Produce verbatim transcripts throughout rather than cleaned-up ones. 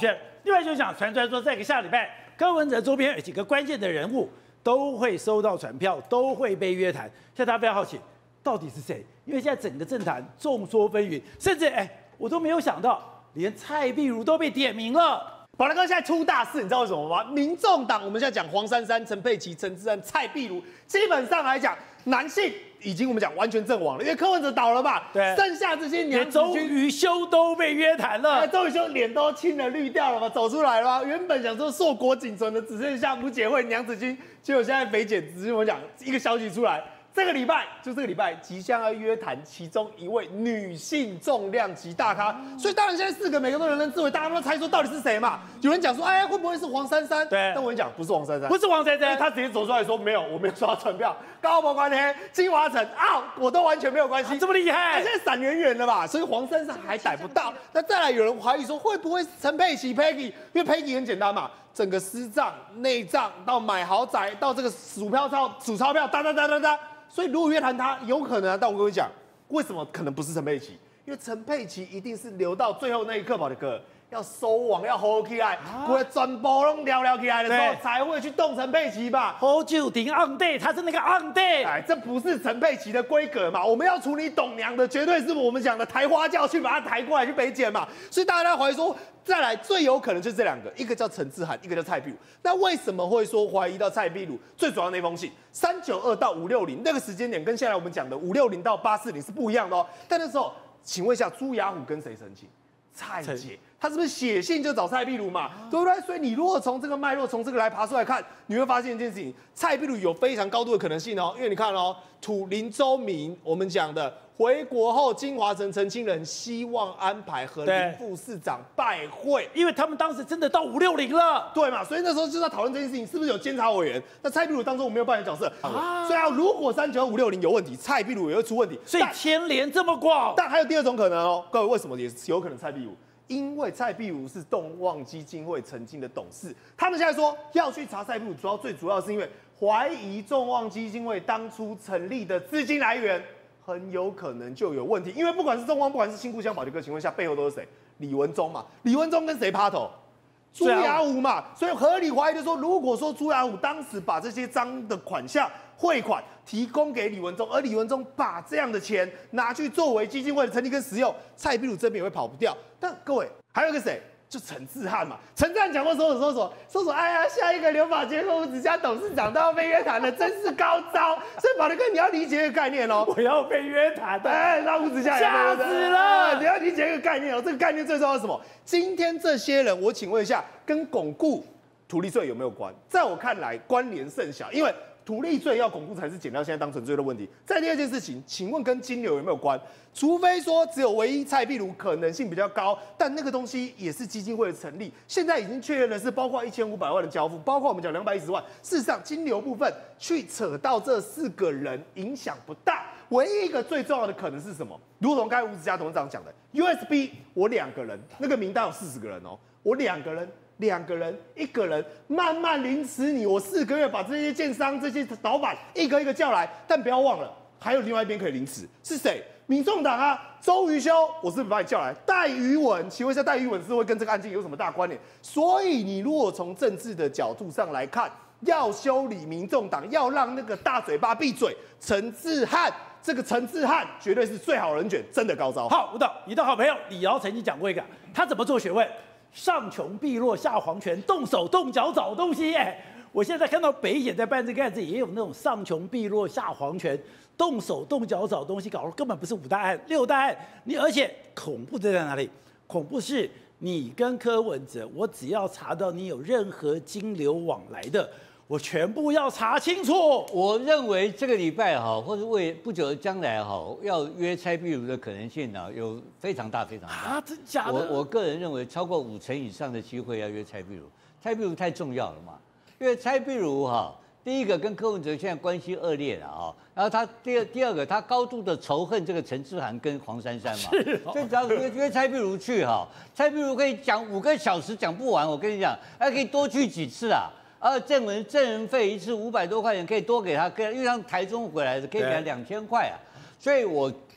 是，另外就想传出来说，这个下礼拜柯文哲周边有几个关键的人物都会收到传票，都会被约谈。现在大家非常好奇，到底是谁？因为现在整个政坛众说纷纭，甚至哎，我都没有想到，连蔡壁如都被点名了。 宝来哥现在出大事，你知道为什么吗？民众党我们现在讲黄珊珊、陈佩琪、陈智菡、蔡壁如，基本上来讲，男性已经我们讲完全阵亡了，因为柯文哲倒了嘛， 对， 剩下这些娘子周瑜修都被约谈了， 哎，周瑜修脸都青了绿掉了嘛，走出来了嘛。原本想说硕果仅存的只剩下吴姐慧、娘子军，结果现在肥姐只是我讲一个消息出来。这个礼拜就这个礼拜即将要约谈其中一位女性重量级大咖，所以当然现在四个每个都人人自危，大家都猜说到底是谁嘛？有人讲说，哎，会不会是黄珊珊？ 对， 但我跟你讲，不是黄珊珊， 不是黄珊珊， 他直接走出来说没有，我没有收到传票，高博关黑、金华城啊，我都完全没有关系， 这么厉害， 他现在闪远远了吧？所以黄珊珊还逮不到。那再来有人怀疑说，会不会是陈佩琪 Peggy？ 因为 Peggy 很简单嘛。整个私账、内账到买豪宅，到这个数票钞、数钞票，哒哒哒哒哒。所以如果约谈他，有可能啊。但我跟你讲，为什么可能不是陈佩琪？因为陈佩琪一定是留到最后那一刻，宝的哥要收网要 hold 起来，不会全部都撩撩起来的时候，才会去动陈佩琪吧 ？Hold 住顶 on day， 他是那个 on day。 哎，这不是陈佩琪的规格嘛？我们要处理董娘的，绝对是我们讲的抬花轿去把他抬过来去北检嘛。所以大家怀疑说。再来，最有可能就是这两个，一个叫陈智菡，一个叫蔡壁如。那为什么会说怀疑到蔡壁如？最主要那封信，三九二到五六零那个时间点，跟现在我们讲的五六零到八四零是不一样的哦。但那时候，请问一下，朱雅虎跟谁申请？蔡姐，她是不是写信就找蔡壁如嘛？对不对？所以你如果从这个脉络，从这个来爬出来看，你会发现一件事情：蔡壁如有非常高度的可能性哦。因为你看哦，土林周明，我们讲的。回国后，金华城澄清人希望安排和林副市长拜会， 因为他们当时真的到五六零了， 对嘛？所以那时候就在讨论这件事情，是不是有监察委员？那蔡壁如当中我没有扮演角色啊，所以啊，如果三九五六零有问题，蔡壁如也会出问题， 所以牵连这么广。 但还有第二种可能哦，各位为什么也有可能蔡壁如？因为蔡壁如是动望基金会曾经的董事，他们现在说要去查蔡壁如，主要最主要是因为怀疑众望基金会当初成立的资金来源。很有可能就有问题，因为不管是众望，不管是新故乡保洁哥情况下，背后都是谁？李文忠嘛，李文忠跟谁趴头？朱雅虎嘛，所以合理怀疑的说，如果说朱雅虎当时把这些赃的款项汇款提供给李文忠，而李文忠把这样的钱拿去作为基金会的成立跟使用，蔡壁如这边也会跑不掉。但各位还有一个谁？就陈智菡嘛，陈智菡讲过说说说说说说，哎呀，下一个留法结合子家董事长都要被约谈了，真是高招。所以宝德哥，你要理解一个概念哦， 我要被约谈， 哎，那吴子嘉吓死了。 你要理解一个概念哦，这个概念最重要是什么？今天这些人，我请问一下，跟巩固土地税有没有关？在我看来，关联甚小，因为。土地税要巩固才是减掉现在当纯粹的问题。再第二件事情，请问跟金流有没有关？除非说只有唯一蔡壁如可能性比较高，但那个东西也是基金会的成立。现在已经确认的是，包括一千五百万的交付，包括我们讲两百一十万。事实上，金流部分去扯到这四个人影响不大。唯一一个最重要的可能是什么？如同刚才吴子嘉董事长讲的 ，U S B 我两个人，那个名单有四十个人哦，我两个人。两个人，一个人慢慢凌迟你，我四个月把这些建商、这些老板一个一个叫来，但不要忘了，还有另外一边可以凌迟，是谁？民众党啊，周瑜修，我是不是把你叫来？戴瑜文，请问一下，戴瑜文是会跟这个案件有什么大关联？所以你如果从政治的角度上来看，要修理民众党，要让那个大嘴巴闭嘴，陈智菡。这个陈智菡绝对是最好人选，真的高招。 好，吴导，你的好朋友李敖曾经讲过一个，他怎么做学问？上穷碧落下黄泉，动手动脚找东西。哎，我现在看到北检在办这个案子，也有那种上穷碧落下黄泉，动手动脚找东西，搞得根本不是五大案、六大案。你而且恐怖在哪里？恐怖是你跟柯文哲，我只要查到你有任何金流往来的，我全部要查清楚。 我认为这个礼拜哈，或者未不久的将来哈，要约蔡壁如的可能性呢，有非常大非常大。 啊，真假的？ 我我个人认为，超过五成以上的机会要约蔡壁如。蔡壁如太重要了嘛，因为蔡壁如哈，第一个跟柯文哲现在关系恶劣了啊，然后他第二第二个，他高度的仇恨这个陈智菡跟黄珊珊嘛，所以只要约约蔡壁如去哈，蔡壁如可以讲五个小时讲不完，我跟你讲，还可以多去几次啊。而证人证人费一次五百多块钱，可以多给他，因为他台中回来的可以给他两千块啊。所以我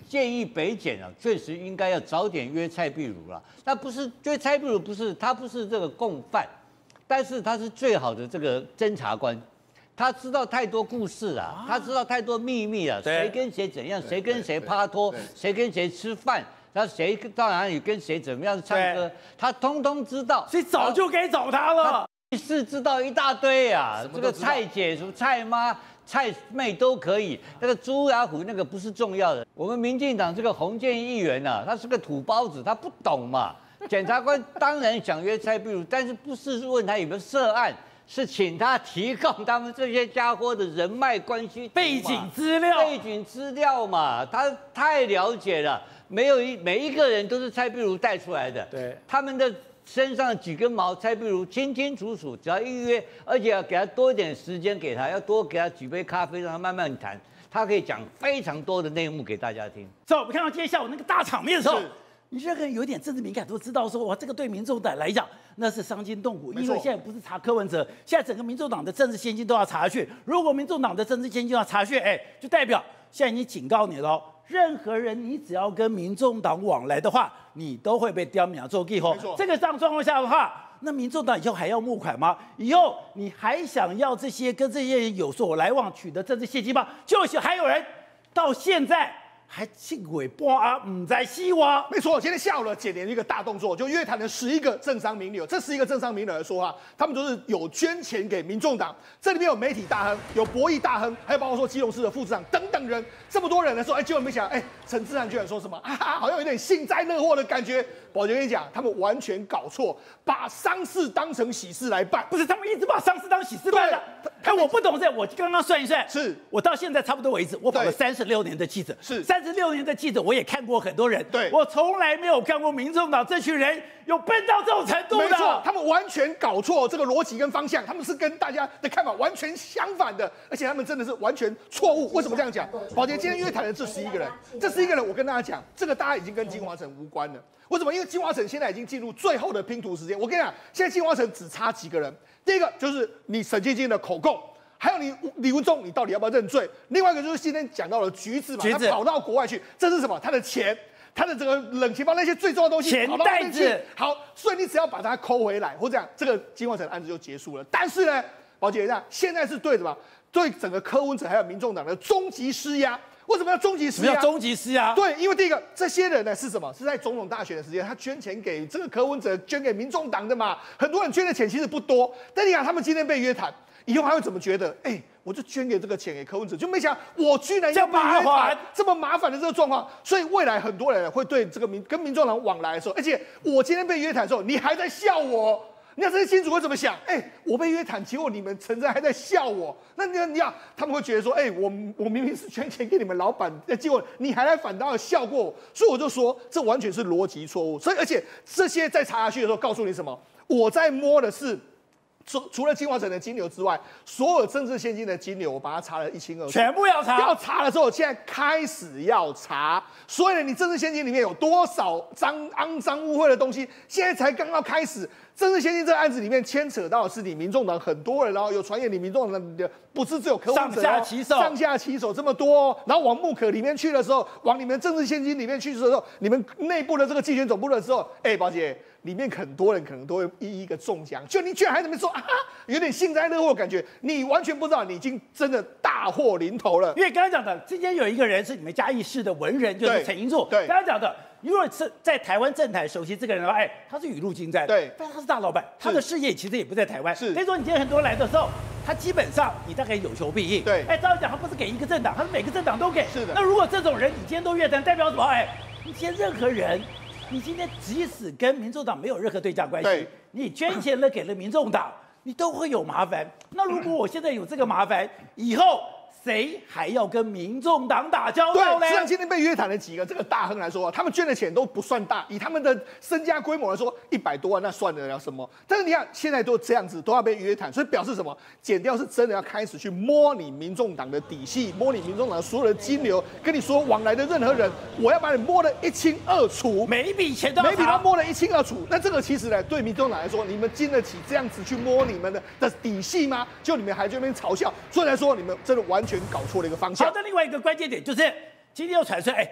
建议北检啊，确实应该要早点约蔡壁如了。那不是约蔡壁如，不是他不是这个共犯，但是他是最好的这个侦查官。他知道太多故事啊，他知道太多秘密啊，谁跟谁怎样，谁跟谁趴拖，谁跟谁吃饭，他谁到哪里跟谁怎么样唱歌，他通通知道。 所以早就该找他了。 是知道一大堆啊，这个蔡姐、什么蔡妈、蔡妹都可以。那个朱雅虎那个不是重要的。我们民进党这个洪建议员啊，他是个土包子，他不懂嘛。检察官当然想约蔡壁如，但是不是问他有没有涉案。是请他提供他们这些家伙的人脉关系、 背景资料、 背景资料嘛，他太了解了。没有一每一个人都是蔡壁如带出来的， 对， 他们的身上几根毛，蔡壁如清清楚楚，只要预约，而且要给他多一点时间给他，要多给他几杯咖啡，让他慢慢谈，他可以讲非常多的内幕给大家听。 所以我们看到今天下午那个大场面的时候。你任何人有点政治敏感都知道说，哇，这个对民众党来讲那是伤筋动骨，因为现在不是查柯文哲，现在整个民众党的政治现金都要查下去。如果民众党的政治现金要查下去，哎，就代表现在已经警告你了，任何人你只要跟民众党往来的话，你都会被刁民做记号。这个这样状况下的话，那民众党以后还要募款吗？以后你还想要这些跟这些人有所来往取得政治现金吗？就是还有人到现在。还信鬼半啊，唔在西瓜。 没错，今天下午呢，检联一个大动作，就约谈了十一个政商名流。这十一个政商名流来说话，他们都是有捐钱给民众党。这里面有媒体大亨，有博弈大亨，还有包括说基隆市的副市长等等人，这么多人的时候，哎，结果没想，哎，陈志汉居然说什么啊，好像有点幸灾乐祸的感觉。宝杰跟你讲，他们完全搞错，把丧事当成喜事来办。 不是，他们一直把丧事当喜事办的。哎，我不懂这，我刚刚算一算， 是我到现在差不多为止，我跑了三十六年的记者， 是三十六年的记者，我也看过很多人， 对， 我从来没有看过民众党这群人有笨到这种程度的。 没错，他们完全搞错这个逻辑跟方向，他们是跟大家的看法完全相反的，而且他们真的是完全错误。为什么这样讲？宝杰今天约谈的这十一个人，这十一个人，我跟大家讲，这个大家已经跟金华城无关了。为什么？因为金华城现在已经进入最后的拼图时间。我跟你讲，现在金华城只差几个人。第一个就是你沈清津的口供，还有你李文忠，你到底要不要认罪？另外一个就是今天讲到了橘子嘛，他跑到国外去，这是什么？他的钱，他的这个冷钱包那些最重要的东西， 钱袋子。 好，所以你只要把它抠回来，或这样，这个金华城案子就结束了。但是呢，宝姐，这样现在是对什么？对整个柯文哲还有民众党的终极施压。为什么要终极施压？ 要终极施压？ 对，因为第一个，这些人呢是什么？是在总统大选的时间，他捐钱给这个柯文哲，捐给民众党的嘛。很多人捐的钱其实不多，但你看他们今天被约谈，以后还会怎么觉得？哎，我就捐给这个钱给柯文哲，就没想我居然要被约谈，这么麻烦的这个状况。所以未来很多人会对这个民跟民众党往来的时候，而且我今天被约谈的时候，你还在笑我。你要这些亲属会怎么想？哎、欸，我被约谈，结果你们陈真还在笑我，那你你要他们会觉得说，哎、欸，我我明明是捐钱给你们老板，结果你还来反倒笑过我，所以我就说这完全是逻辑错误。所以而且这些在查下去的时候，告诉你什么？我在摸的是。除除了金华城的金流之外，所有政治现金的金流，我把它查了一清二楚， 全部要查。 要查了之后，现在开始要查。所以呢，你政治现金里面有多少脏肮脏污秽的东西，现在才刚刚开始。政治现金这个案子里面牵扯到的是你民众党很多人，然后有传言你民众党的不是只有柯文哲、哦， 上下其手， 上下其手这么多、哦。然后往木可里面去的时候，往你们政治现金里面去的时候，你们内部的这个竞选总部的时候，哎、欸，宝姐。里面很多人可能都会一一个中奖，就你居然还在那边说啊，有点幸灾乐祸的感觉，你完全不知道你已经真的大祸临头了。 因为刚刚讲的，今天有一个人是你们嘉义市的文人，就是陈英柱。 对， 刚刚讲的，如果是在台湾政坛熟悉这个人的话，哎，他是雨露均沾。 对， 但他是大老板，他的事业其实也不在台湾。 是， 所以说你今天很多人来的时候，他基本上你大概有求必应。 对， 哎，照理讲他不是给一个政党，他是每个政党都给。 是的。 那如果这种人你今天都约谈，代表什么？哎，你今天任何人。你今天即使跟民众党没有任何对价关系，你捐钱了给了民众党，你都会有麻烦。那如果我现在有这个麻烦，以后谁还要跟民众党打交道呢？ 对，实际上今天被约谈的几个这个大亨来说，他们捐的钱都不算大，以他们的身家规模来说，一百多万那算得了什么？但是你看现在都这样子，都要被约谈，所以表示什么？检调是真的要开始去摸你民众党的底细，摸你民众党所有的金流，跟你说往来的任何人，我要把你摸得一清二楚， 每一笔钱都要每一笔都摸得一清二楚。那这个其实呢，对民众党来说，你们经得起这样子去摸你们的的底细吗？就你们还在那边嘲笑，所以来说你们真的完全搞错了一个方向。 好的，另外一个关键点就是今天又传出，哎，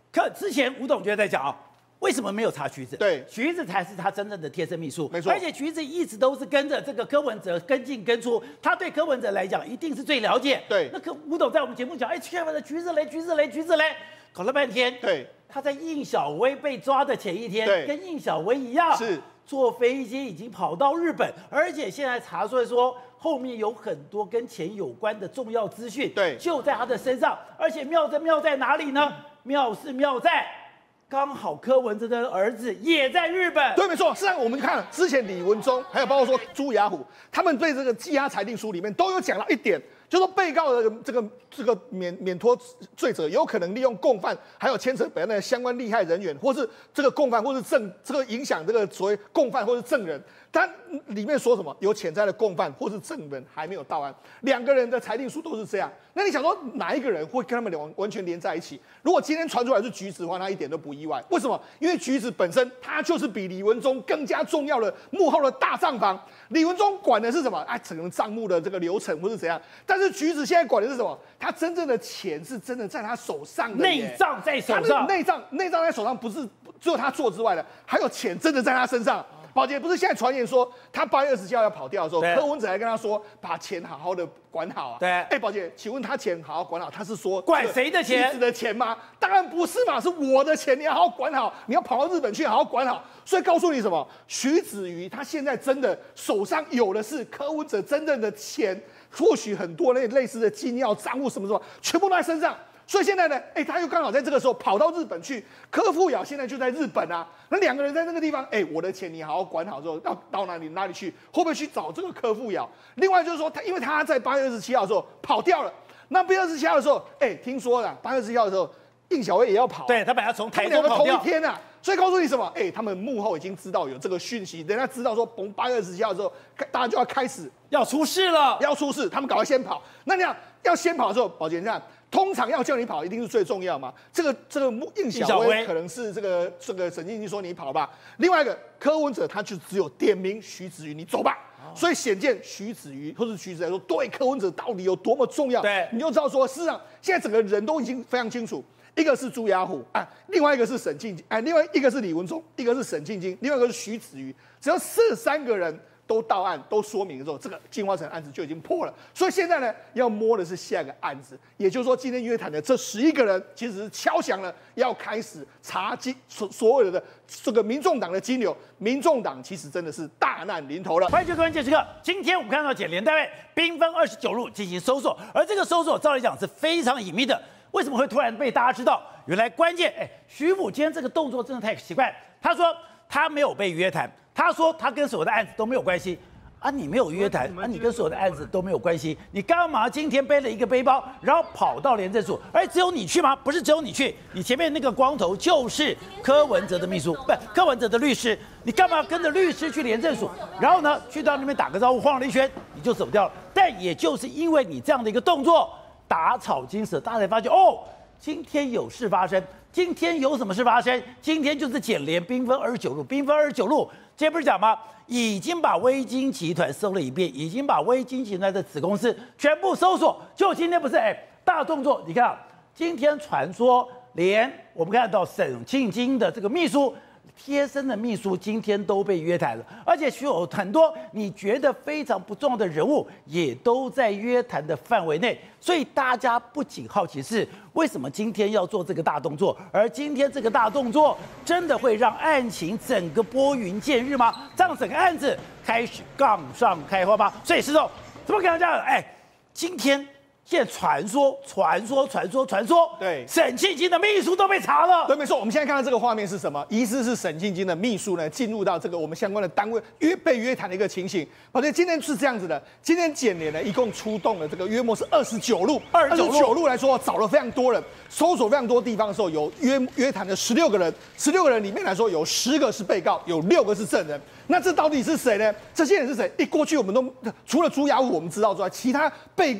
可之前吴董就在讲啊，为什么没有查徐子？ 对， 徐子才是他真正的贴身秘书， 没错。 而且徐子一直都是跟着这个柯文哲跟进跟出，他对柯文哲来讲一定是最了解。 对， 那柯吴董在我们节目讲，哎，柯文哲橘子雷，橘子雷，橘子雷，搞了半天。 对， 他在应小薇被抓的前一天，跟应小薇一样， 是坐飞机已经跑到日本，而且现在查出来说后面有很多跟钱有关的重要资讯， 对， 就在他的身上。而且妙在妙在哪里呢？妙是妙在。刚好柯文哲的儿子也在日本， 对，没错。实际上我们看之前李文忠，还有包括说朱雅虎，他们对这个羁押裁定书里面都有讲到一点，就说被告的这个这个免免脱罪者有可能利用共犯，还有牵扯本案的相关利害人员，或是这个共犯，或是证这个影响这个所谓共犯或是证人。他里面说什么？有潜在的共犯或是证人还没有到案，两个人的裁定书都是这样。那你想说哪一个人会跟他们完完全连在一起？如果今天传出来是橘子的话，那一点都不意外。为什么？因为橘子本身他就是比李文忠更加重要的幕后的大账房。李文忠管的是什么？啊，整个账目的这个流程或是怎样？但是橘子现在管的是什么？他真正的钱是真的在他手上的， 内账在手上， 内账内账在手上，不是只有他做之外的，还有钱真的在他身上。宝杰不是现在传言说他八月二十七号要跑掉的时候，柯文哲还跟他说把钱好好的管好啊。 对， 哎，宝杰，请问他钱好好管好，他是说管谁的钱？ 橘子的钱吗？当然不是嘛，是我的钱，你要好好管好，你要跑到日本去好好管好。所以告诉你什么？徐子瑜他现在真的手上有的是柯文哲真正的钱，或许很多那类似的金钥账户什么什么，全部都在身上。所以现在呢，哎，他又刚好在这个时候跑到日本去，柯富瑶现在就在日本啊。那两个人在那个地方，哎，我的钱你好好管好之后，到到哪里哪里去？会不会去找这个柯富瑶？另外就是说，他因为他在八月二十七号的时候跑掉了，那八月二十七号的时候，哎，听说了，八月二十七号的时候，应小薇也要跑、啊， 对他本来从台中跑掉，同一天啊。所以告诉你什么？哎，他们幕后已经知道有这个讯息，人家知道说，从八月二十七号之后，大家就要开始要出事了， 要出事，他们赶快先跑。那你想要先跑的时候，宝杰这样。通常要叫你跑，一定是最重要嘛。这个这个应小薇可能是这个这个沈静静说你跑吧。另外一个柯文哲他就只有点名徐子瑜，你走吧。哦、所以显见徐子瑜或是徐子来说，对柯文哲到底有多么重要？ 对， 你就知道说，事实上现在整个人都已经非常清楚。一个是朱雅虎啊，另外一个是沈庆哎，另外一个是李文忠，一个是沈庆金，另外一个是徐子瑜。只要这三个人都到案，都说明之后，这个金华城案子就已经破了。所以现在呢，要摸的是下一个案子，也就是说，今天约谈的这十一个人，其实是敲响了要开始查金所所有的这个民众党的金流。民众党其实真的是大难临头了。 欢迎收看《关键时刻》。今天我们看到检联单位兵分二十九路进行搜索，而这个搜索照理讲是非常隐秘的。为什么会突然被大家知道？原来关键，哎，徐府今天这个动作真的太奇怪。他说他没有被约谈。他说他跟所有的案子都没有关系啊，你没有约谈啊，你跟所有的案子都没有关系，你干嘛今天背了一个背包，然后跑到廉政署？而只有你去吗？不是只有你去，你前面那个光头就是柯文哲的秘书，不，柯文哲的律师，你干嘛跟着律师去廉政署？然后呢，去到那边打个招呼，晃了一圈，你就走掉了。但也就是因为你这样的一个动作，打草惊蛇，大家才发现哦，今天有事发生。今天有什么事发生？今天就是检联兵分二十九路，兵分二十九路，今天不是讲吗？已经把微金集团搜了一遍，已经把微金集团的子公司全部搜索。就今天不是哎大动作，你看啊，今天传说连我们看到沈庆金的这个秘书。贴身的秘书今天都被约谈了，而且有很多你觉得非常不重要的人物也都在约谈的范围内，所以大家不仅好奇是为什么今天要做这个大动作，而今天这个大动作真的会让案情整个拨云见日吗？让整个案子开始杠上开花吗？所以石头怎么可能这样？哎，今天。现在传说、传说、传说、传说， 对， 沈庆金的秘书都被查了。 对，没错。我们现在看到这个画面是什么？疑似是沈庆金的秘书呢，进入到这个我们相关的单位约被约谈的一个情形。而且今天是这样子的，今天检联呢一共出动了这个约莫是二十九路， 二十九路来说找了非常多人，搜索非常多地方的时候，有约约谈的十六个人，十六个人里面来说有十个是被告，有六个是证人。那这到底是谁呢？这些人是谁？一过去我们都除了朱雅武我们知道之外，其他被告。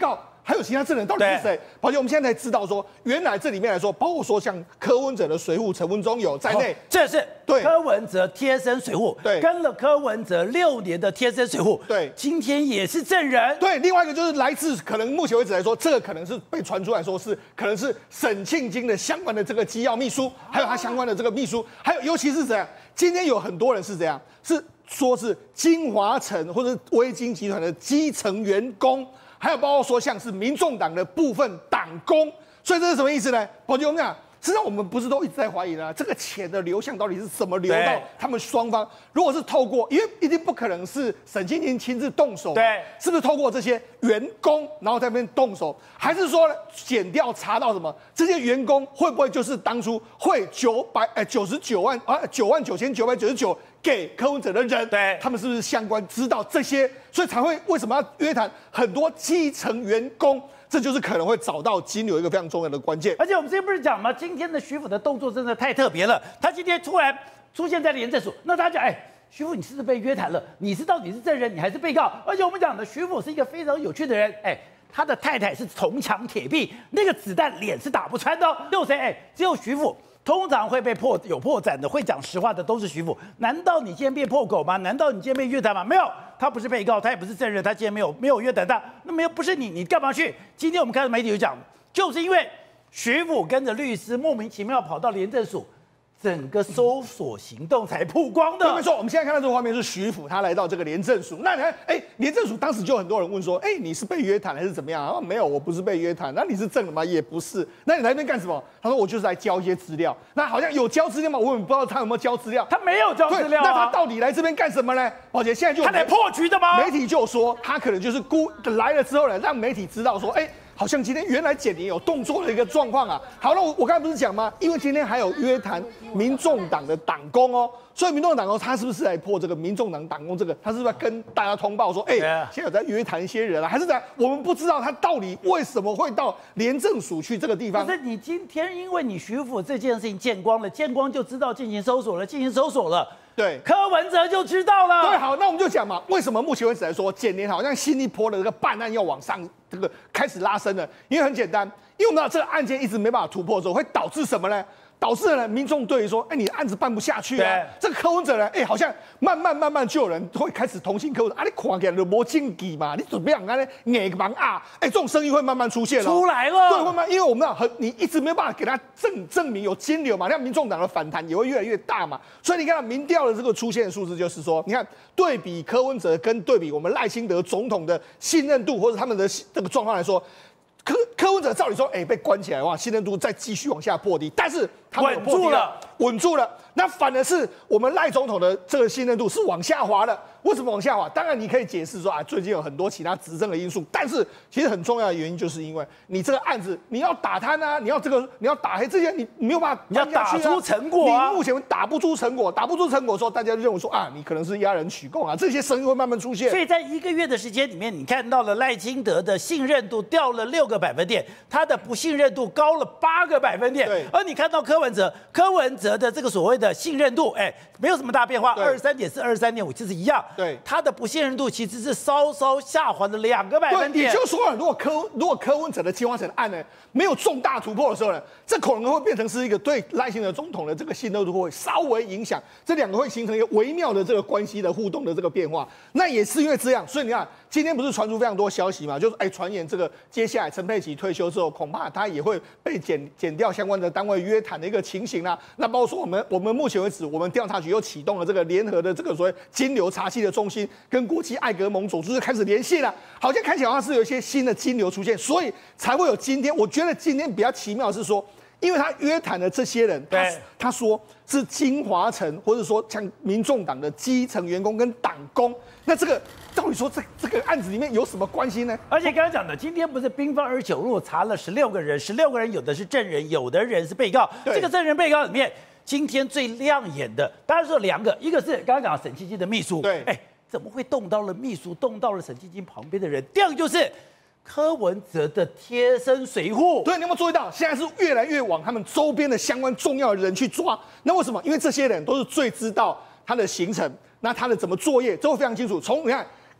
还有其他证人到底是谁？宝姐，我们现在才知道说，原来这里面来说，包括说像柯文哲的随扈陈文忠友在内， 这是对柯文哲贴身随扈， 对， 跟了柯文哲六年的贴身随扈， 对， 今天也是证人。 对，另外一个就是来自可能目前为止来说，这个可能是被传出来说是可能是沈庆金的相关的这个机要秘书，还有他相关的这个秘书，还有尤其是怎样，今天有很多人是这样，是说是金华城或者微金集团的基层员工。还有包括说像是民众党的部分党工，所以这是什么意思呢？宝姐，我们讲，实际上我们不是都一直在怀疑呢，这个钱的流向到底是怎么流到他们双方？如果是透过，因为一定不可能是沈庆金亲自动手， 对， 是不是透过这些员工，然后在那边动手，还是说检调查到什么？这些员工会不会就是当初汇九百呃九十九万啊九万九千九百九十九？给柯文哲的人， 对， 他们是不是相关知道这些，所以才会为什么要约谈很多基层员工？这就是可能会找到金流一个非常重要的关键。 而且我们之前不是讲吗？今天的徐府的动作真的太特别了，他今天突然出现在廉政署，那大家讲，哎，徐府你是不是被约谈了？你是到底是证人，你还是被告？而且我们讲的徐府是一个非常有趣的人，哎。他的太太是铜墙铁壁，那个子弹脸是打不穿的、哦。只有谁？哎，只有徐府。通常会被破有破绽的，会讲实话的都是徐府。难道你今天变破口吗？难道你今天被约谈吗？没有，他不是被告，他也不是证人，他今天没有没有约谈他。那没有不是你，你干嘛去？今天我们看到媒体有讲，就是因为徐府跟着律师莫名其妙跑到廉政署。整个搜索行动才曝光的。 没错，我们现在看到这个画面是徐府他来到这个廉政署。那你看，哎，廉政署当时就有很多人问说，哎，你是被约谈还是怎么样？啊，没有，我不是被约谈。那你是证人吗？也不是。那你来这边干什么？他说我就是来交一些资料。那好像有交资料吗？我也不知道他有没有交资料。 他没有交资料、啊。 那他到底来这边干什么呢？宝姐，现在就他来破局的吗？ 媒体就说他可能就是故来了之后呢，让媒体知道说，哎。好像今天原来检联有动作的一个状况啊。好，那我我刚才不是讲吗？因为今天还有约谈民众党的党工哦，所以民众党工他是不是来破这个民众党党工这个？他是不是要跟大家通报说，哎、欸，现在有在约谈一些人啊，还是在我们不知道他到底为什么会到廉政署去这个地方？ 不是你今天因为你徐府这件事情见光了，见光就知道进行搜索了，进行搜索了。 对， 柯文哲就知道了。 对，好，那我们就讲嘛，为什么目前为止来说，检联好像新一波的这个办案要往上这个开始拉升了？因为很简单，因为我们知道这个案件一直没办法突破之后，会导致什么呢？导致呢民众对于说，哎、欸，你的案子办不下去啊。这个柯文哲呢，哎、欸，好像慢慢慢慢就有人会开始同情柯文哲啊，你看起来就没劲气嘛，你准备让他呢眼盲啊，哎、欸，这种声音会慢慢出现了， 出来了。 对，慢慢，因为我们很你一直没有办法给他证证明有金流嘛，那民众党的反弹也会越来越大嘛。所以你看民调的这个出现的数字，就是说，你看对比柯文哲跟对比我们赖清德总统的信任度或者他们的这个状况来说。柯柯文哲照理说，哎、欸，被关起来的话，信任度再继续往下破低，但是他稳住了， 稳住了。那反而是我们赖总统的这个信任度是往下滑的。为什么往下滑？当然你可以解释说啊，最近有很多其他执政的因素，但是其实很重要的原因就是因为你这个案子你要打贪啊，你要这个你要打黑这些，你没有办法、啊， 你要打出成果啊。 你目前打不出成果，打不出成果的时候，大家就认为说啊，你可能是压人取供啊，这些声音会慢慢出现。 所以在一个月的时间里面，你看到了赖清德的信任度掉了六个百分点，他的不信任度高了八个百分点。 对， 而你看到柯文哲，柯文哲的这个所谓的信任度，哎，没有什么大变化，二十三点四、二十三点五，其实一样。 对， 他的不信任度其实是稍稍下滑了两个百分点。 也就是说，如果柯如果柯文哲的金华城案呢没有重大突破的时候呢，这可能会变成是一个对赖清德总统的这个信任度会稍微影响，这两个会形成一个微妙的这个关系的互动的这个变化。那也是因为这样，所以你看今天不是传出非常多消息嘛，就是哎传言这个接下来陈佩琪退休之后，恐怕他也会被减减掉相关的单位约谈的一个情形啦。那包括说我们我们目前为止，我们调查局又启动了这个联合的这个所谓金流查缉的中心，跟国际艾格蒙组织开始联系了，好像看起来好像是有一些新的金流出现，所以才会有今天。我觉得今天比较奇妙的是说，因为他约谈的这些人，他他说是金华城，或者说像民众党的基层员工跟党工，那这个到底说这这个案子里面有什么关系呢？ 而且刚才讲的，今天不是兵分二十九路查了十六个人，十六个人有的是证人，有的人是被告。这个证人被告里面，今天最亮眼的，当然是有两个，一个是刚刚讲沈庆金的秘书， 对， 哎，怎么会动到了秘书，动到了沈庆金旁边的人？第二个就是柯文哲的贴身随扈。 对，你有没有注意到，现在是越来越往他们周边的相关重要的人去抓？那为什么？因为这些人都是最知道他的行程，那他的怎么作业，这会非常清楚。从你看。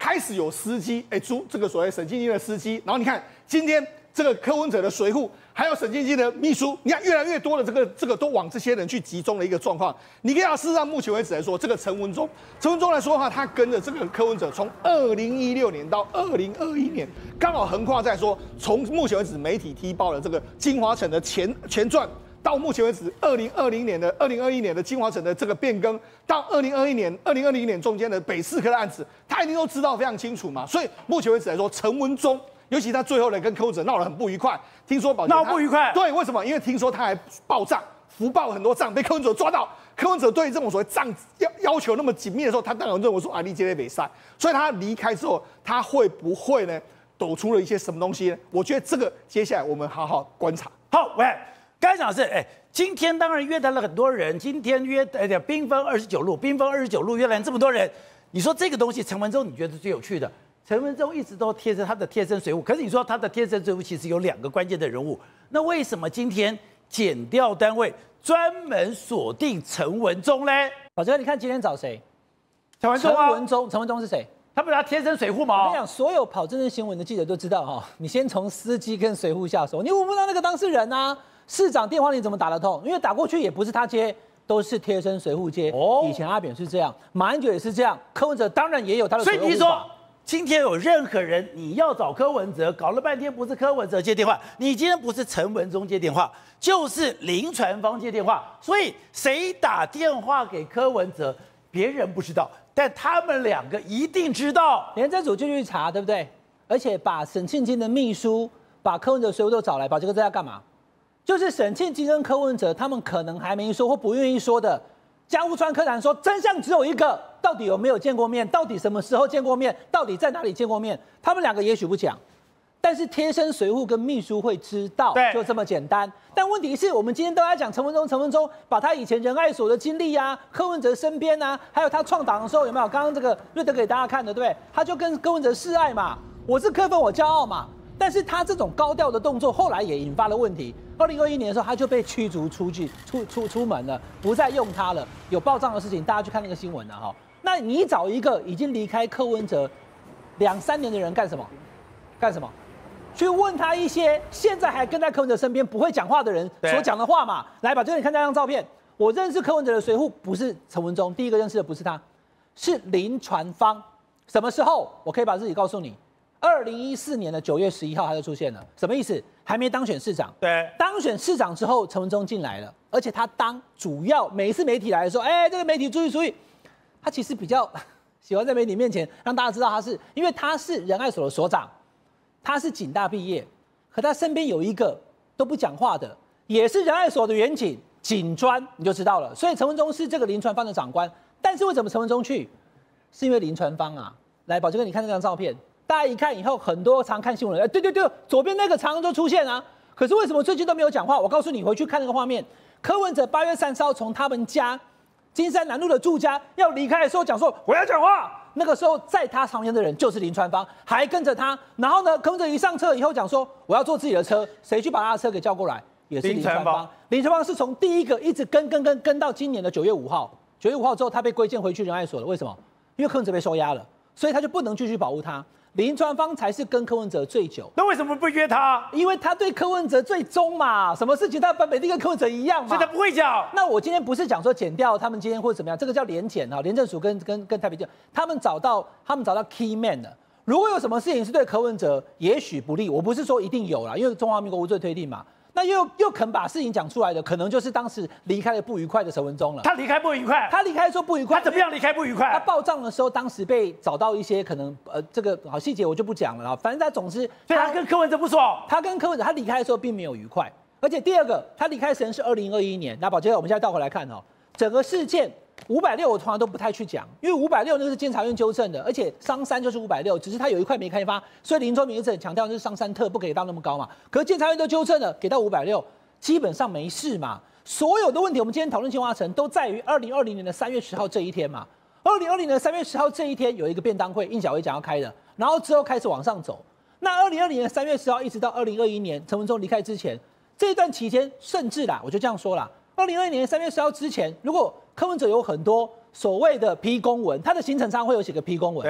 开始有司机，哎，租这个所谓沈庆金的司机，然后你看今天这个柯文哲的随扈，还有沈庆金的秘书，你看越来越多的这个这个都往这些人去集中的一个状况。你看，事实上目前为止来说，这个陈文忠，陈文忠来说的话，他跟着这个柯文哲从二零一六年到二零二一年，刚好横跨在说，从目前为止媒体踢爆了这个金华城的前前传。到目前为止，二零二零年的、二零二一年的金华城的这个变更，到二零二一年、二零二零年中间的北四科的案子，他一定都知道非常清楚嘛。所以目前为止来说，陈文忠，尤其他最后呢跟柯文哲闹得很不愉快，听说保闹不愉快， 对，为什么？因为听说他还报账，福报很多账，被柯文哲抓到。柯文哲对这种所谓账要要求那么紧密的时候，他当然认为说啊，你今天没赛，所以他离开之后，他会不会呢抖出了一些什么东西呢？我觉得这个接下来我们好好观察。 好，喂。刚才讲的是，哎，今天当然约谈了很多人，今天约呃缤纷二十九路，缤纷二十九路约谈这么多人，你说这个东西，陈文忠你觉得最有趣的？陈文忠一直都贴着他的贴身随扈，可是你说他的贴身随扈其实有两个关键的人物，那为什么今天检调单位专门锁定陈文忠嘞？ 宝哲，你看今天找谁？ 陈文忠啊， 陈文忠，陈文忠是谁？ 他不是他贴身随扈吗？ 我跟你讲，所有跑政治新闻的记者都知道哈，你先从司机跟随扈下手，你问不到那个当事人啊。市长电话你怎么打得通？因为打过去也不是他接，都是贴身随扈接。哦，以前阿扁是这样，马英九也是这样，柯文哲当然也有他的。 所以你说，今天有任何人你要找柯文哲，搞了半天不是柯文哲接电话，你今天不是陈文忠接电话，就是林传芳接电话。所以谁打电话给柯文哲，别人不知道，但他们两个一定知道。 廉政署就去查，对不对？而且把沈庆金的秘书，把柯文哲随扈都找来，把这个在要干嘛？就是沈庆金跟柯文哲，他们可能还没说或不愿意说的，江户川柯南说真相只有一个，到底有没有见过面？到底什么时候见过面？到底在哪里见过面？他们两个也许不讲，但是贴身随扈跟秘书会知道，就这么简单。但问题是我们今天都在讲陈文忠，陈文忠把他以前仁爱所的经历啊，柯文哲身边啊，还有他创党的时候有没有？刚刚这个瑞德给大家看的，对不对？他就跟柯文哲示爱嘛，我是柯粉，我骄傲嘛。但是他这种高调的动作，后来也引发了问题。二零二一年的时候，他就被驱逐出去、出出出门了，不再用他了。有报账的事情，大家去看那个新闻了哈。那你找一个已经离开柯文哲两三年的人干什么？干什么？去问他一些现在还跟在柯文哲身边不会讲话的人所讲的话嘛？来吧，这个你看这张照片，我认识柯文哲的随扈不是陈文忠，第一个认识的不是他，是林传芳。什么时候？我可以把日期告诉你。二零一四年的九月十一号，他就出现了，什么意思？还没当选市长。 对， 当选市长之后，陈文忠进来了，而且他当主要每一次媒体来的时候，哎，这个媒体注意注意，他其实比较喜欢在媒体面前让大家知道他是，因为他是仁爱所的所长，他是警大毕业，可他身边有一个都不讲话的，也是仁爱所的员警警专，你就知道了。所以陈文忠是这个林传芳的长官，但是为什么陈文忠去？是因为林传芳啊。来，宝杰哥，你看这张照片。大家一看以后，很多常看新闻的，哎，对对对，左边那个常常就出现啊。可是为什么最近都没有讲话？我告诉你，回去看那个画面，柯文哲八月三十号从他们家金山南路的住家要离开的时候，讲说我要讲话。那个时候在他旁边的人就是林传芳，还跟着他。然后呢，柯文哲一上车以后讲说我要坐自己的车，谁去把他的车给叫过来？也是林传芳。林传芳是从第一个一直跟跟跟跟到今年的九月五号。九月五号之后，他被归建回去仁爱所了。为什么？因为柯文哲被收押了，所以他就不能继续保护他。林传芳才是跟柯文哲最久， 那为什么不约他？ 因为他对柯文哲最忠嘛，什么事情他版本地跟柯文哲一样嘛， 所以他不会讲。 那我今天不是讲说检调他们今天或者怎么样，这个叫联检啊，廉政署跟跟跟台北检，他们找到他们找到 key man 了。如果有什么事情是对柯文哲也许不利，我不是说一定有啦，因为中华民国无罪推定嘛。那又又肯把事情讲出来的，可能就是当时离开了不愉快的陈文忠了。 他离开不愉快， 他离开说不愉快， 他怎么样离开不愉快？ 他报账的时候，当时被找到一些可能呃，这个好细节我就不讲了啦。反正他总之， 所以他跟柯文哲不爽。 他跟柯文哲他离开的时候并没有愉快，而且第二个，他离开时间是二零二一年。那宝杰，我们现在倒回来看哦，整个事件五百六我从来都不太去讲，因为五百六那个是监察院纠正的，而且商山就是五百六，只是他有一块没开发，所以林宗明一直很强调就是商山特不给到那么高嘛。可是监察院都纠正了，给到五百六。基本上没事嘛，所有的问题我们今天讨论青花城都在于二零二零年的三月十号这一天嘛。二零二零年三月十号这一天有一个便当会，应小薇讲要开的，然后之后开始往上走。那二零二零年三月十号一直到二零二一年陈文忠离开之前这一段期间，甚至啦，我就这样说啦，二零二一年三月十号之前，如果柯文哲有很多所谓的批公文，他的行程上会有写个批公文， 对，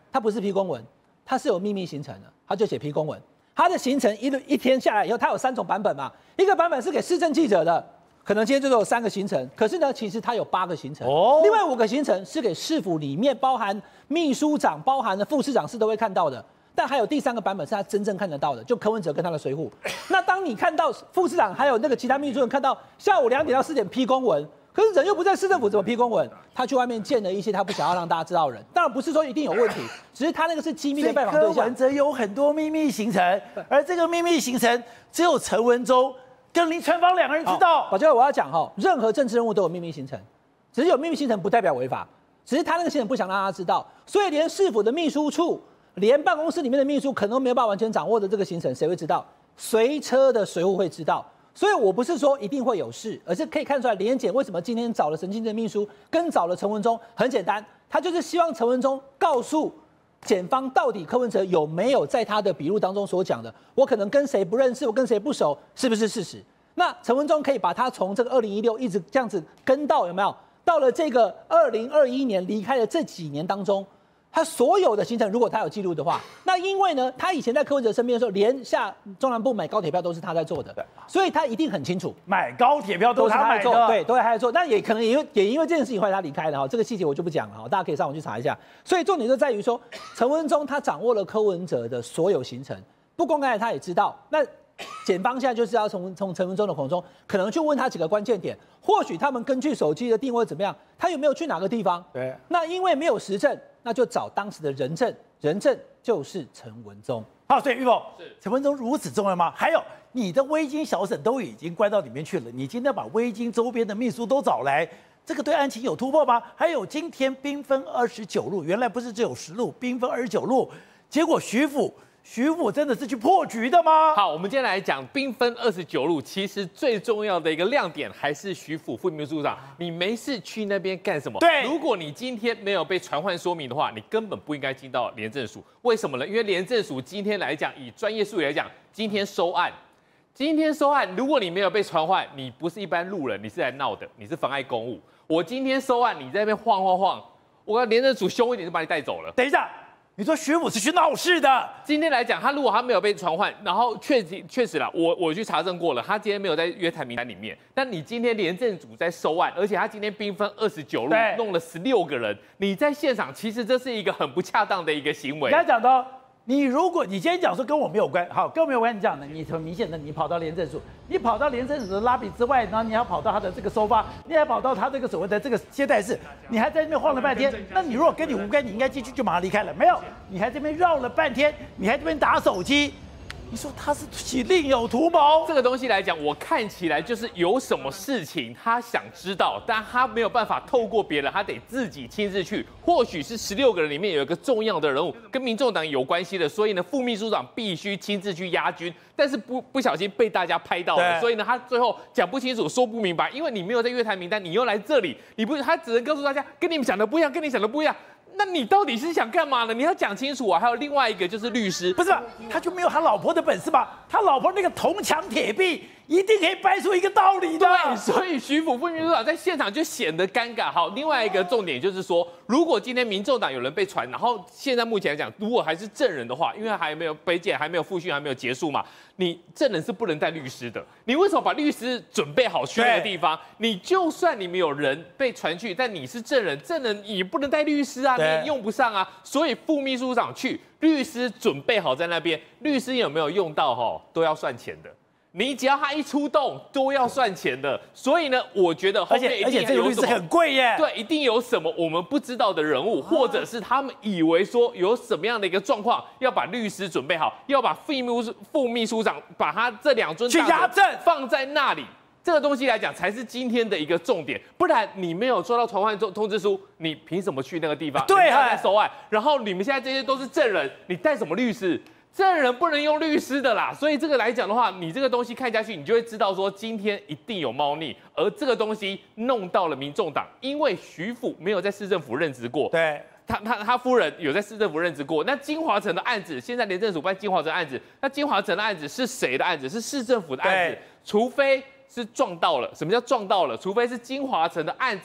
他不是批公文，他是有秘密行程的，他就写批公文。他的行程一一天下来以后，他有三种版本嘛，一个版本是给市政记者的，可能今天就有三个行程，可是呢，其实他有八个行程，哦，另外五个行程是给市府里面包含秘书长、包含的副市长是都会看到的。但还有第三个版本是他真正看得到的，就柯文哲跟他的随扈。那当你看到副市长还有那个其他秘书人看到下午两点到四点批公文，可是人又不在市政府，怎么批公文？他去外面见了一些他不想要让大家知道的人，当然不是说一定有问题，只是他那个是机密的拜访对象。 柯文哲有很多秘密行程，而这个秘密行程只有陈文忠跟林传芳两个人知道。 宝杰，我要讲哈，任何政治人物都有秘密行程，只是有秘密行程不代表违法，只是他那个行程不想让大家知道，所以连市府的秘书处。连办公室里面的秘书可能都没有办法完全掌握的这个行程，谁会知道？随车的随扈会知道。所以我不是说一定会有事，而是可以看出来联检为什么今天找了陈清正秘书，跟找了陈文忠，很简单，他就是希望陈文忠告诉检方到底柯文哲有没有在他的笔录当中所讲的，我可能跟谁不认识，我跟谁不熟，是不是事实？那陈文忠可以把他从这个二零一六一直这样子跟到有没有？到了这个二零二一年离开的这几年当中。他所有的行程，如果他有记录的话，那因为呢，他以前在柯文哲身边的时候，连下中南部买高铁票都是他在做的，所以他一定很清楚， 买高铁票都是他买的，对，都是他在做。但也可能也因为也因为这件事情后来他离开了哈，这个细节我就不讲了哈，大家可以上网去查一下。所以重点就在于说，陈文忠他掌握了柯文哲的所有行程，不公开的他也知道。那检方现在就是要从从陈文忠的口中，可能去问他几个关键点，或许他们根据手机的定位怎么样，他有没有去哪个地方？ 对， 那因为没有实证。那就找当时的人证，人证就是陈文忠。 好，所以玉凤，陈文忠如此重要吗？还有你的微金小沈都已经关到里面去了，你今天把微金周边的秘书都找来，这个对案情有突破吗？还有今天兵分二十九路，原来不是只有十路，兵分二十九路，结果徐府。徐府真的是去破局的吗？ 好，我们今天来讲兵分二十九路，其实最重要的一个亮点还是徐府副秘书长，你没事去那边干什么？ 对， 如果你今天没有被传唤说明的话，你根本不应该进到廉政署。为什么呢？因为廉政署今天来讲，以专业术语来讲，今天收案，今天收案，如果你没有被传唤，你不是一般路人，你是来闹的，你是妨碍公务。我今天收案，你在那边晃晃晃，我廉政署凶一点就把你带走了。 等一下。你说徐府是去闹事的？ 今天来讲，他如果他没有被传唤，然后确实确实啦，我我去查证过了，他今天没有在约谈名单里面。但你今天廉政组在收案，而且他今天兵分二十九路，弄了十六个人，你在现场，其实这是一个很不恰当的一个行为。 刚才讲到，你如果你今天讲说跟我没有关，好，跟我没有关，你讲的，你很明显的，你跑到廉政署，你跑到廉政署的拉比之外，然后你要跑到他的这个收发，你还跑到他这个所谓的这个接待室，你还在那边晃了半天。那你如果跟你无关，你应该进去就马上离开了。没有，你还这边绕了半天，你还这边打手机。你说他是其另有图谋？ 这个东西来讲，我看起来就是有什么事情他想知道，但他没有办法透过别人，他得自己亲自去。或许是十六个人里面有一个重要的人物跟民众党有关系的，所以呢，副秘书长必须亲自去押军，但是不不小心被大家拍到了，所以呢，他最后讲不清楚，说不明白，因为你没有在约谈名单，你又来这里，你不，他只能告诉大家跟你们想的不一样，跟你想的不一样。那你到底是想干嘛呢？你要讲清楚啊！还有另外一个就是律师， 不是吧？他就没有他老婆的本事吧？他老婆那个铜墙铁壁，一定可以掰出一个道理的。 对，所以徐府副秘书长在现场就显得尴尬。好，另外一个重点就是说，如果今天民众党有人被传，然后现在目前来讲，如果还是证人的话，因为还没有北检还没有复讯，还没有结束嘛，你证人是不能带律师的。你为什么把律师准备好去那个地方？你就算你们有人被传去，但你是证人，证人也不能带律师啊，你也用不上啊。所以副秘书长去，律师准备好在那边，律师有没有用到哈，都要算钱的。你只要他一出动，都要算钱的。所以呢，我觉得后面一定有什么，而且而且这个律师很贵耶。 对，一定有什么我们不知道的人物，或者是他们以为说有什么样的一个状况，要把律师准备好，要把副秘副秘书长把他这两尊去押证放在那里。这个东西来讲，才是今天的一个重点。不然你没有收到传唤通通知书，你凭什么去那个地方？ 对啊， 在收案。然后你们现在这些都是证人，你带什么律师？证人不能用律师的啦。所以这个来讲的话，你这个东西看下去，你就会知道说今天一定有猫腻。而这个东西弄到了民众党，因为徐府没有在市政府任职过。 对。 他他他夫人有在市政府任职过。那金华城的案子，现在廉政署办金华城案子，那金华城的案子是谁的案子？是市政府的案子，除非是撞到了。什么叫撞到了？除非是金华城的案子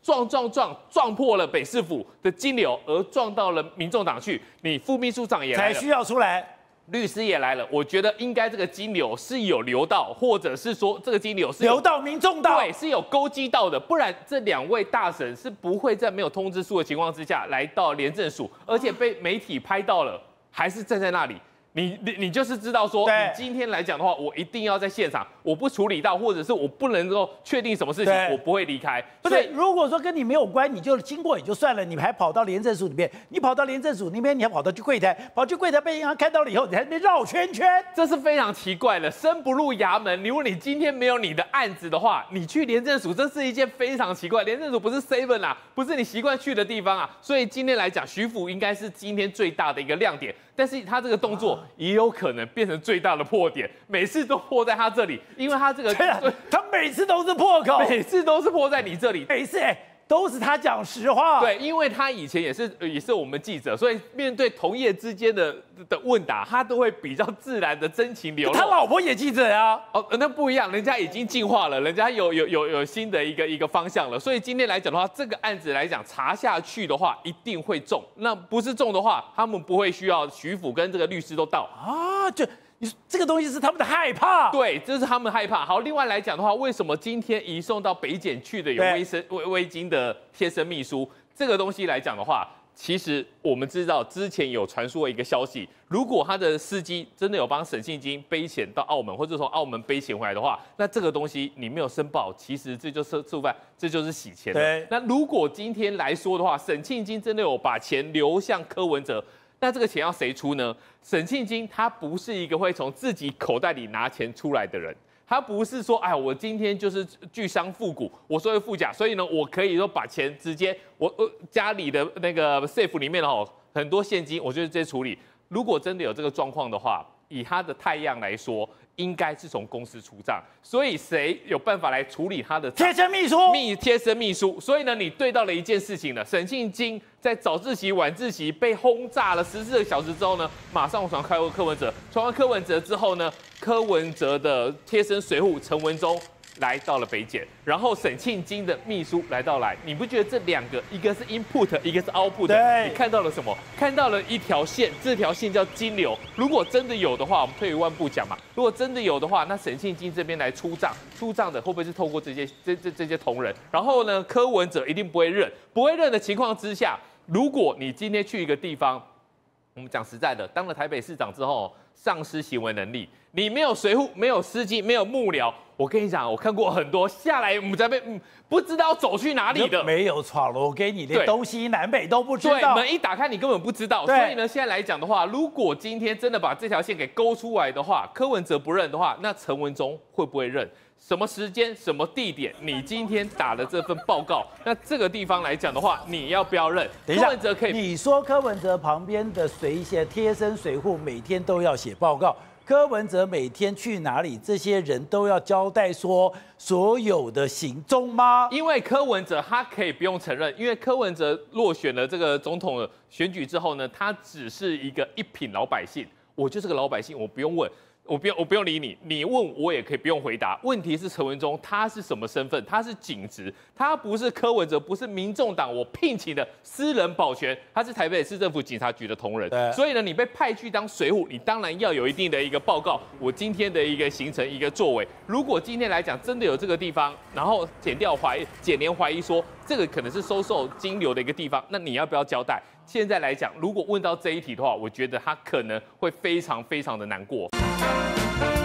撞撞撞撞破了北市府的金流，而撞到了民众党去，你副秘书长也来了， 才需要出来。 律师也来了，我觉得应该这个金流是有流到，或者是说这个金流是有流到民众党， 对，是有勾稽到的，不然这两位大神是不会在没有通知书的情况之下来到廉政署，而且被媒体拍到了，还是站在那里。你你你就是知道说，你今天来讲的话，我一定要在现场，我不处理到，或者是我不能够确定什么事情，我不会离开。 不是，如果说跟你没有关，你就经过也就算了，你还跑到廉政署里面，你跑到廉政署那边，你还跑到去柜台，跑去柜台被银行看到了以后，你还在那边绕圈圈， 这是非常奇怪的。生不入衙门，如果你今天没有你的案子的话，你去廉政署，这是一件非常奇怪。廉政署不是 seven 啊，不是你习惯去的地方啊，所以今天来讲，徐府应该是今天最大的一个亮点。但是他这个动作也有可能变成最大的破点，每次都破在他这里，因为他这个， 他每次都是破口， 每次都是破在你这里， 每次哎都是他讲实话。 对，因为他以前也是也是我们记者，所以面对同业之间的的问答，他都会比较自然的真情流露。 他老婆也记者啊， 哦，那不一样，人家已经进化了，人家有有有有新的一个一个方向了。所以今天来讲的话，这个案子来讲查下去的话，一定会中。那不是中的话，他们不会需要徐府跟这个律师都到啊，就。你说这个东西是他们的害怕， 对，这是他们害怕。好，另外来讲的话，为什么今天移送到北检去的有微生微微金的贴身秘书？这个东西来讲的话，其实我们知道之前有传说一个消息，如果他的司机真的有帮沈庆金背钱到澳门，或者从澳门背钱回来的话，那这个东西你没有申报，其实这就是触犯，这就是洗钱的。 对。 那如果今天来说的话，沈庆金真的有把钱流向柯文哲。那这个钱要谁出呢？沈庆金他不是一个会从自己口袋里拿钱出来的人，他不是说，哎，我今天就是巨商富贾，我所谓富甲，所以呢，我可以说把钱直接我我家里的那个 safe 里面哦很多现金，我就直接处理。如果真的有这个状况的话，以他的太阳来说，应该是从公司出账，所以谁有办法来处理他的贴身秘书？ 秘贴身秘书。所以呢，你对到了一件事情了，沈庆金在早自习、晚自习被轰炸了十四个小时之后呢，马上传开柯文哲，传完柯文哲之后呢，柯文哲的贴身随扈陈文忠来到了北检，然后沈庆金的秘书来到来，你不觉得这两个一个是 input， 一个是 output？ 你看到了什么？看到了一条线，这条线叫金流。如果真的有的话，我们退一万步讲嘛，如果真的有的话，那沈庆金这边来出账，出账的会不会是透过这些这这这些同仁？然后呢，柯文哲一定不会认，不会认的情况之下，如果你今天去一个地方，我们讲实在的，当了台北市长之后，丧失行为能力，你没有随扈，没有司机，没有幕僚。我跟你讲，我看过很多下来，我们在被、嗯、不知道走去哪里的， 没有闯了。我给你连东西南北都不知道， 对，门一打开你根本不知道。所以呢，现在来讲的话，如果今天真的把这条线给勾出来的话，柯文哲不认的话，那陈文忠会不会认？什么时间、什么地点？你今天打的这份报告，那这个地方来讲的话，你要不要认？ 等一下，柯文哲可以。你说柯文哲旁边的随些贴身随扈每天都要写报告。柯文哲每天去哪里，这些人都要交代说所有的行踪吗？ 因为柯文哲他可以不用承认，因为柯文哲落选了这个总统的选举之后呢，他只是一个一品老百姓，我就是个老百姓，我不用问。我不用，我不用理你，你问我也可以不用回答。问题是陈文忠他是什么身份？他是警职，他不是柯文哲，不是民众党我聘请的私人保全，他是台北市政府警察局的同仁。所以呢，你被派去当随扈，你当然要有一定的一个报告，我今天的一个行程、一个作为。如果今天来讲真的有这个地方，然后检调怀疑、检联怀疑说这个可能是收受金流的一个地方，那你要不要交代？现在来讲，如果问到这一题的话，我觉得他可能会非常非常的难过。